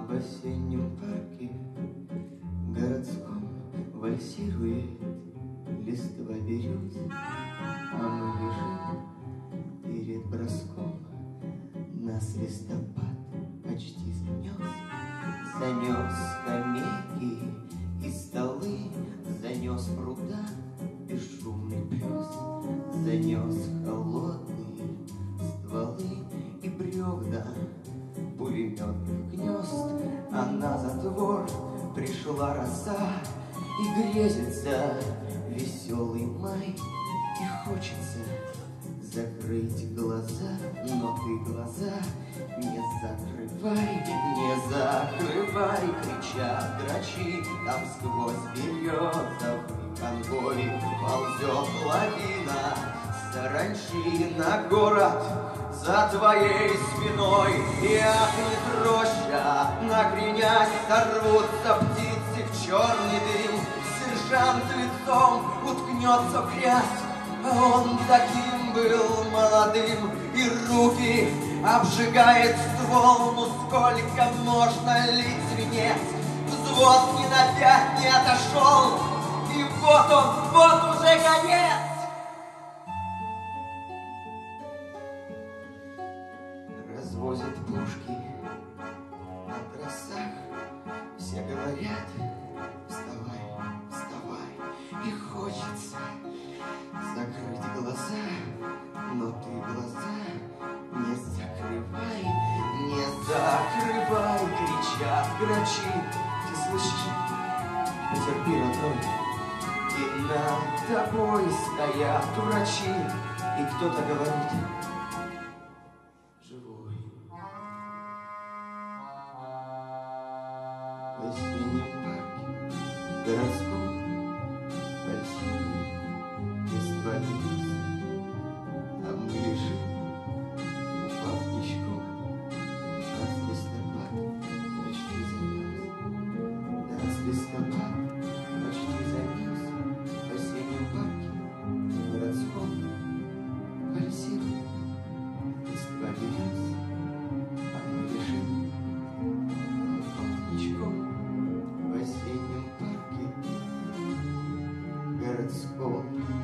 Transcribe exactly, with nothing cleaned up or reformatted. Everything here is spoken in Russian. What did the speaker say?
в осеннем парке городском вальсирует листва берез, а мы лежим перед броском. Нас листопад почти занес, занес скамейки и столы, занес пруда бесшумный пес, занес холодные стволы и бревна пулеметных гнезд. А на затвор пришла роса, и грезится веселый май, и хочется закрыть глаза, но ты глаза не закрывай, не закрывай, кричат грачи, там сквозь березовый конвой ползет лавина саранчи на город за твоей спиной. И ахнет роща, накренясь, сорвутся птицы в черный дым. Сержант лицом уткнется в грязь, а он таким был молодым. И руки обжигает ствол, ну сколько можно лить свинец? Взвод ни на пять не отошел, и вот он, вот уже конец. Развозят пушки на трассах, все говорят: вставай, вставай. И хочется закрыть глаза, но ты глаза не закрывай, не закрывай, кричат грачи. Ты слышишь? Потерпи, родной. И над тобой стоят врачи, и кто-то говорит: живой. В осеннем парке городском вальсирует листва берез, а мы лежим, упав ничком. Нас листопад почти занес, нас листопад почти занес. В осеннем парке городском вальсирует листва берез, а мы лежим, упав ничком. В осеннем парке городском